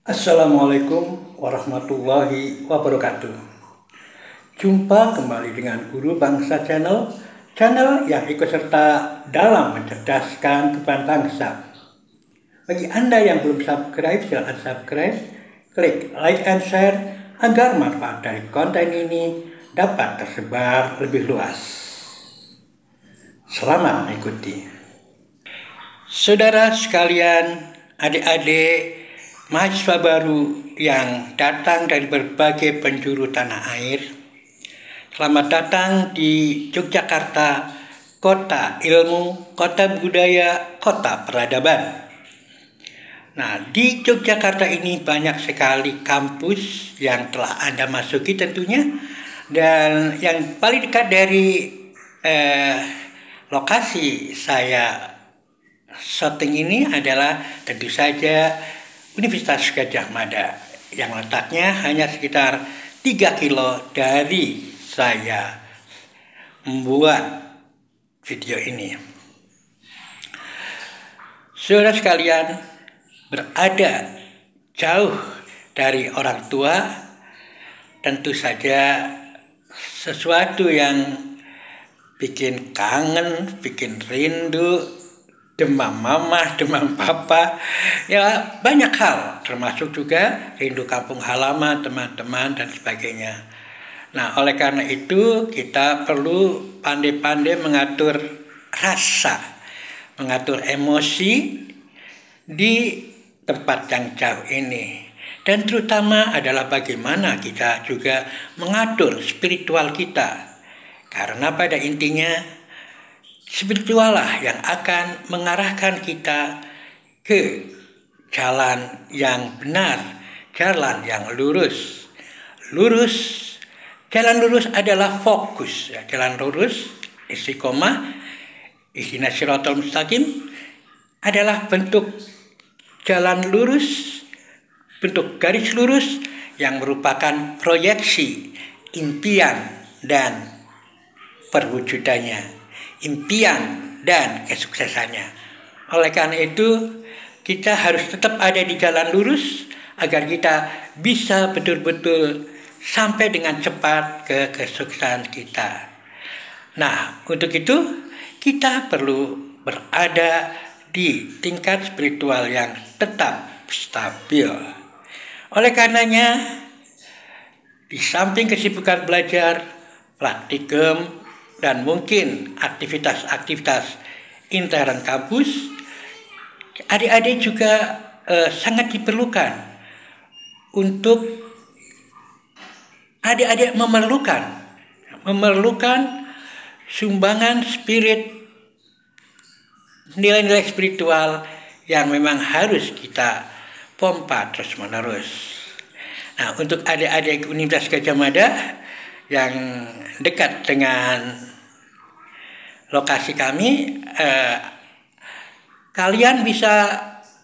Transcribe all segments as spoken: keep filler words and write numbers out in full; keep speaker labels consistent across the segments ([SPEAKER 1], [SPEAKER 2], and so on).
[SPEAKER 1] Assalamualaikum warahmatullahi wabarakatuh. Jumpa kembali dengan Guru Bangsa Channel, channel yang ikut serta dalam mencerdaskan kehidupan bangsa. Bagi Anda yang belum subscribe, silakan subscribe, klik like and share agar manfaat dari konten ini dapat tersebar lebih luas. Selamat mengikuti. Saudara sekalian, adik-adik mahasiswa baru yang datang dari berbagai penjuru tanah air, selamat datang di Yogyakarta, kota ilmu, kota budaya, kota peradaban. Nah, di Yogyakarta ini banyak sekali kampus yang telah Anda masuki tentunya, dan yang paling dekat dari eh, lokasi saya syuting ini adalah tentu saja Universitas Gadjah Mada yang letaknya hanya sekitar tiga kilo dari saya membuat video ini. Saudara sekalian, berada jauh dari orang tua tentu saja sesuatu yang bikin kangen, bikin rindu, demam mama, demam papa, ya banyak hal, termasuk juga rindu kampung halaman, teman-teman, dan sebagainya. Nah, oleh karena itu kita perlu pandai-pandai mengatur rasa, mengatur emosi di tempat yang jauh ini. Dan terutama adalah bagaimana kita juga mengatur spiritual kita. Karena pada intinya spiritual lah yang akan mengarahkan kita ke jalan yang benar, jalan yang lurus. Lurus, jalan lurus adalah fokus. Ya, jalan lurus, istiqomah, ihdinas siratal mustaqim adalah bentuk jalan lurus, bentuk garis lurus yang merupakan proyeksi, impian, dan perwujudannya, impian dan kesuksesannya. Oleh karena itu, kita harus tetap ada di jalan lurus agar kita bisa betul-betul sampai dengan cepat ke kesuksesan kita. Nah, untuk itu kita perlu berada di tingkat spiritual yang tetap stabil. Oleh karenanya, di samping kesibukan belajar, praktikum, dan mungkin aktivitas-aktivitas intern kampus, adik-adik juga eh, sangat diperlukan untuk adik-adik memerlukan memerlukan sumbangan spirit, nilai-nilai spiritual yang memang harus kita pompa terus-menerus. Nah, untuk adik-adik Universitas Gadjah Mada yang dekat dengan lokasi kami, eh, kalian bisa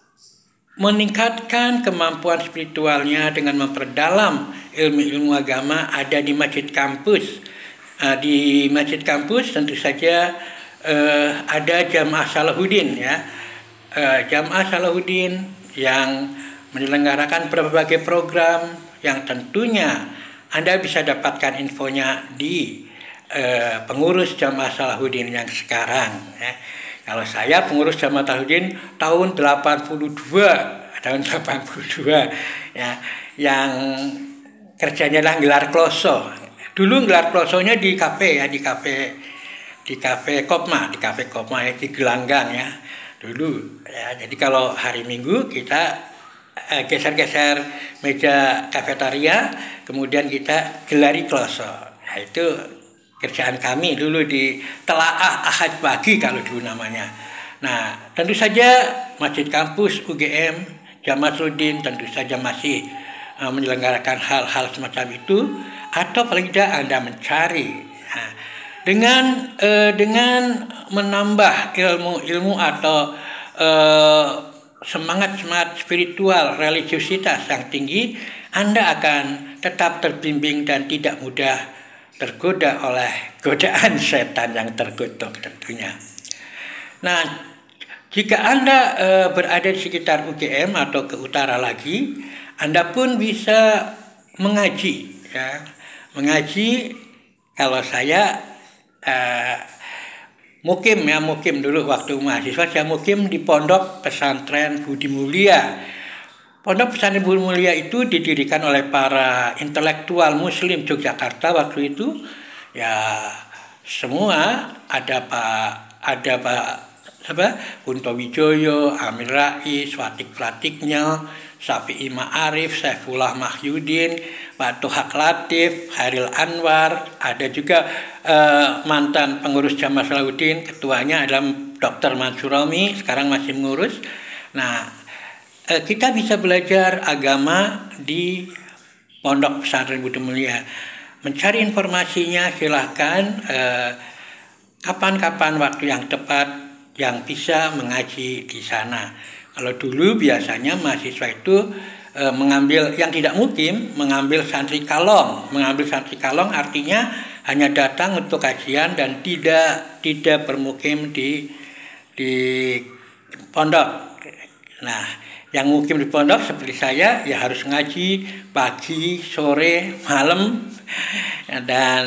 [SPEAKER 1] meningkatkan kemampuan spiritualnya dengan memperdalam ilmu-ilmu agama ada di masjid kampus. Eh, di masjid kampus tentu saja eh, ada Jamaah Salahuddin, ya, eh, Jamaah Salahuddin yang menyelenggarakan berbagai program yang tentunya Anda bisa dapatkan infonya di eh, pengurus Jamaah Salahuddin yang sekarang. Ya. Kalau saya pengurus Jamaah Salahuddin tahun delapan puluh dua, tahun delapan puluh dua, ya, yang kerjanya adalah gelar kloso. Dulu gelar klosonya di kafe, ya, di kafe, di kafe Kopma, di kafe Kopma, ya, di Gelanggang, ya, dulu. Ya, jadi kalau hari Minggu kita geser-geser meja kafetaria, kemudian kita gelari kloso. Nah, itu kerjaan kami dulu di Telaah Ahad Pagi kalau dulu namanya. Nah, tentu saja masjid kampus U G M, Jamaah Salahuddin tentu saja masih uh, menyelenggarakan hal-hal semacam itu, atau paling tidak Anda mencari. Nah, dengan uh, dengan menambah ilmu-ilmu atau uh, semangat-semangat spiritual, religiusitas yang tinggi, Anda akan tetap terbimbing dan tidak mudah tergoda oleh godaan setan yang terkutuk tentunya. Nah, jika Anda e, berada di sekitar U G M atau ke utara lagi, Anda pun bisa mengaji, ya. Mengaji, kalau saya uh, mukim ya, mukim dulu waktu mahasiswa, saya mukim di Pondok Pesantren Budi Mulia. Pondok Pesantren Budi Mulia itu didirikan oleh para intelektual Muslim Yogyakarta waktu itu. Ya, semua ada Pak, ada Pak apa? Kunto Wijoyo, Amin Rais, Watik-Watiknya, Syafi'i Ma'arif, Saifullah Mahyudin, Pak Tuhak Latif, Hairil Anwar, ada juga eh, mantan pengurus Jamaah Salahuddin, ketuanya adalah dokter Mansur Romi, sekarang masih mengurus. Nah, eh, kita bisa belajar agama di Pondok Pesantren Budi Mulia. Mencari informasinya silahkan eh, kapan-kapan waktu yang tepat yang bisa mengaji di sana. Kalau dulu biasanya mahasiswa itu e, mengambil yang tidak mukim, mengambil santri kalong. Mengambil santri kalong artinya hanya datang untuk kajian dan tidak tidak bermukim di di pondok. Nah, yang mukim di pondok seperti saya ya harus ngaji pagi, sore, malam, dan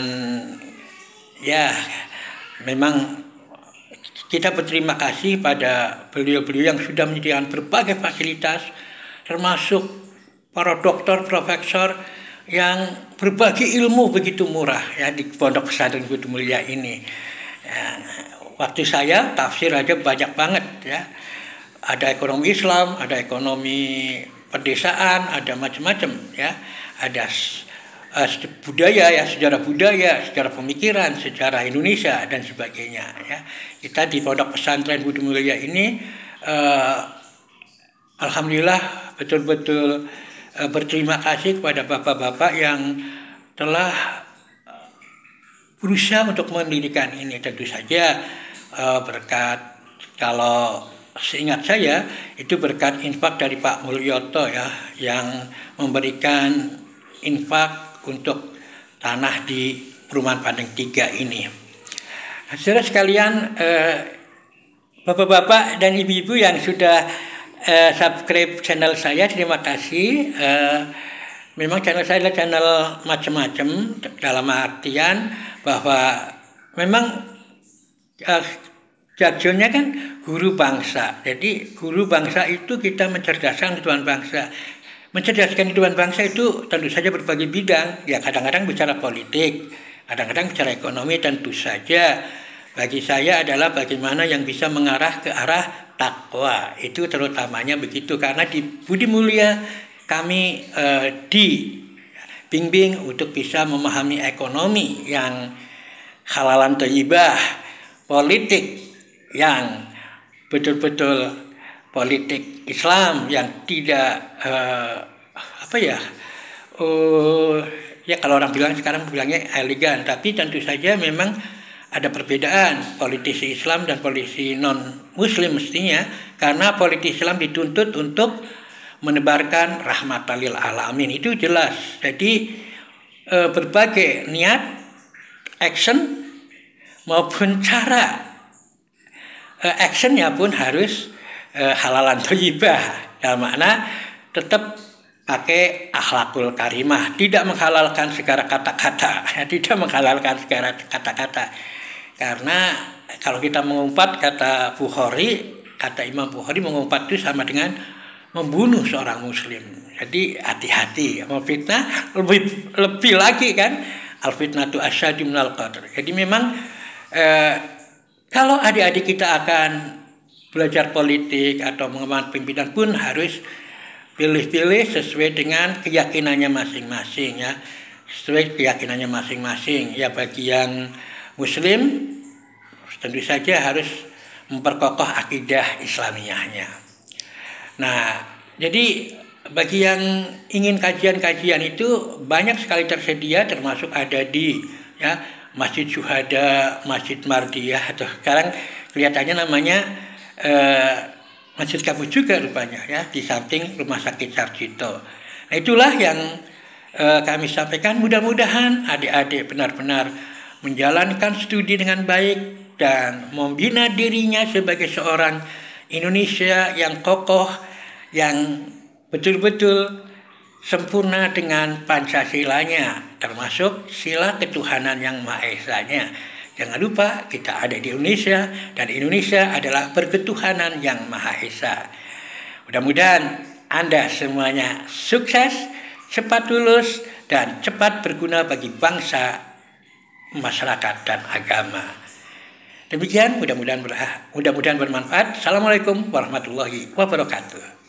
[SPEAKER 1] ya memang kita berterima kasih pada beliau-beliau yang sudah menyediakan berbagai fasilitas, termasuk para dokter, profesor yang berbagi ilmu begitu murah ya di Pondok Pesantren Budi Mulia ini. Ya, waktu saya tafsir aja banyak banget ya. Ada ekonomi Islam, ada ekonomi pedesaan, ada macam-macam ya. Ada Uh, budaya ya, sejarah budaya, sejarah pemikiran, sejarah Indonesia dan sebagainya ya. Kita di Pondok Pesantren Budi Mulia ini uh, alhamdulillah betul-betul uh, berterima kasih kepada bapak-bapak yang telah uh, berusaha untuk mendirikan ini. Tentu saja uh, berkat, kalau seingat saya itu berkat infak dari Pak Mulyoto ya, yang memberikan infak untuk tanah di perumahan Pandeng tiga ini. Nah, saudara sekalian, eh, bapak-bapak dan ibu-ibu yang sudah eh, subscribe channel saya, terima kasih. Eh, memang channel saya adalah channel macam-macam, dalam artian bahwa memang eh, jargonnya kan guru bangsa. Jadi guru bangsa itu kita mencerdaskan kehidupan bangsa. Mencerdaskan kehidupan bangsa itu tentu saja berbagai bidang. Ya, kadang-kadang bicara politik, kadang-kadang bicara ekonomi. Tentu saja bagi saya adalah bagaimana yang bisa mengarah ke arah takwa. Itu terutamanya begitu, karena di Budi Mulia kami eh, dibimbing untuk bisa memahami ekonomi yang halalan thayyibah, politik yang betul-betul politik Islam yang tidak uh, apa ya, uh, ya kalau orang bilang sekarang bilangnya elegan, tapi tentu saja memang ada perbedaan politisi Islam dan politisi non Muslim mestinya, karena politisi Islam dituntut untuk menebarkan rahmatan lil alamin, itu jelas. Jadi uh, berbagai niat, action maupun cara uh, actionnya pun harus Eh, halalan thayyibah, dalam makna tetap pakai akhlakul karimah, tidak menghalalkan segala kata-kata, ya, tidak menghalalkan segala kata-kata. Karena kalau kita mengumpat, kata Bukhari, kata Imam Bukhari, mengumpat itu sama dengan membunuh seorang muslim. Jadi hati-hati, mau fitnah lebih lebih lagi kan, al fitnatu asyaddu minal qatl. Jadi memang eh, kalau adik-adik kita akan belajar politik atau mengembangkan pimpinan pun harus pilih-pilih sesuai dengan keyakinannya masing-masing ya, sesuai keyakinannya masing-masing ya. Bagi yang Muslim tentu saja harus memperkokoh akidah Islamiyahnya. Nah, jadi bagi yang ingin kajian-kajian itu banyak sekali tersedia, termasuk ada di ya Masjid Syuhada, Masjid Mardiyah, atau sekarang kelihatannya namanya Uh, Masjid Kabus juga rupanya ya, di samping Rumah Sakit Sarjito. Nah, itulah yang uh, kami sampaikan. Mudah-mudahan adik-adik benar-benar menjalankan studi dengan baik dan membina dirinya sebagai seorang Indonesia yang kokoh, yang betul-betul sempurna dengan Pancasilanya, termasuk sila ketuhanan yang Maha Esa-nya. Jangan lupa kita ada di Indonesia dan Indonesia adalah berketuhanan yang Maha Esa. Mudah-mudahan Anda semuanya sukses, cepat lulus, dan cepat berguna bagi bangsa, masyarakat, dan agama. Demikian, mudah-mudahan mudah-mudahan bermanfaat. Assalamualaikum warahmatullahi wabarakatuh.